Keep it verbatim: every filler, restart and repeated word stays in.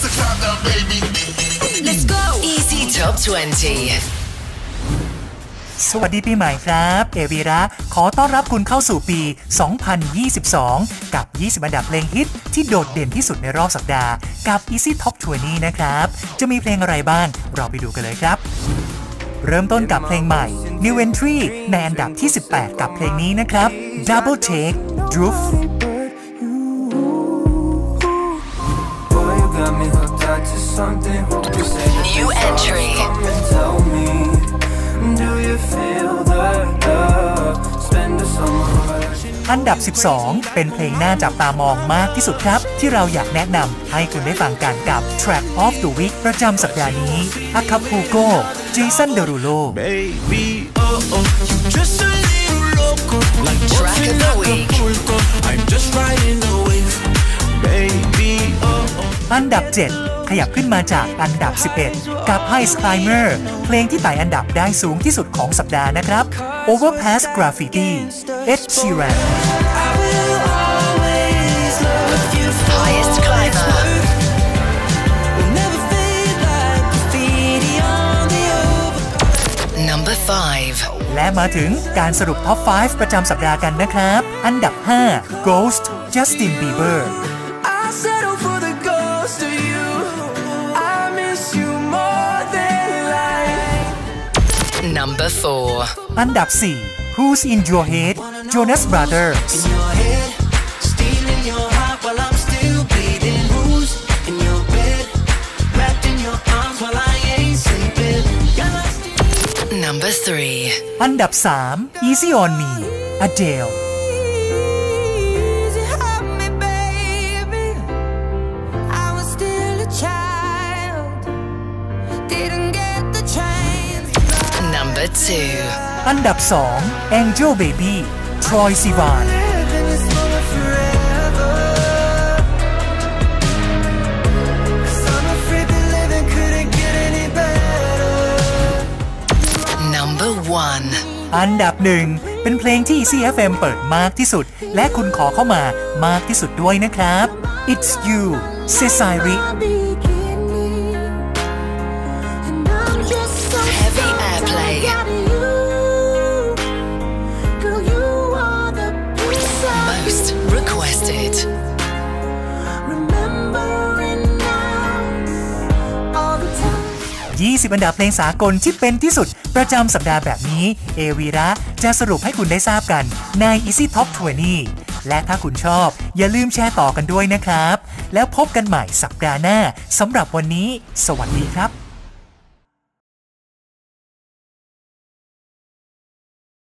Let's go Easy Top ยี่สิบสวัสดีปีใหม่ครับเอวีระขอต้อนรับคุณเข้าสู่ปี สองพันยี่สิบสอง กับ ยี่สิบ อันดับเพลงฮิตที่โดดเด่นที่สุดในรอบสัปดาห์กับ Easy Top ยี่สิบ นะครับจะมีเพลงอะไรบ้างเราไปดูกันเลยครับเริ่มต้นกับเพลงใหม่ New Entry ในอันดับที่ สิบแปด กับเพลงนี้นะครับ Double Take Droof New Entry อันดับ สิบสอง เป็นเพลงน่าจับตามองมากที่สุดครับที่เราอยากแนะนำให้คุณได้ฟังกันกับ Track of the Week ประจำสัปดาห์นี้ Acapulco Jason Derulo Track of the Week อันดับ เจ็ด ขยับขึ้นมาจากอันดับ สิบเอ็ด กับ High Climber เพลงที่ไต่อันดับได้สูงที่สุดของสัปดาห์นะครับ Overpass Graffiti Ed Sheeran Highest Climber Number ไฟว์และมาถึงการสรุปท็อป ไฟว์ ประจำสัปดาห์กันนะครับอันดับ ห้า Ghost Justin Bieber Number โฟร์อันดับ สี่ Who's in Your Head Jonas Brothers Number ทรีอันดับ สาม Easy on Me Adele Number ทูอันดับ สอง Angel Baby Troye Sivan Number วันอันดับหนึ่งเป็นเพลงที่ Easy เอฟ เอ็ม เปิดมากที่สุดและคุณขอเข้ามามากที่สุดด้วยนะครับ It's You Cesari Heavy Airplay Most Requested ยี่สิบ อันดับเพลงสากลที่เป็นที่สุดประจำสัปดาห์แบบนี้เอวีระจะสรุปให้คุณได้ทราบกันใน Easy Top ยี่สิบ และถ้าคุณชอบอย่าลืมแชร์ต่อกันด้วยนะครับแล้วพบกันใหม่สัปดาห์หน้าสำหรับวันนี้สวัสดีครับ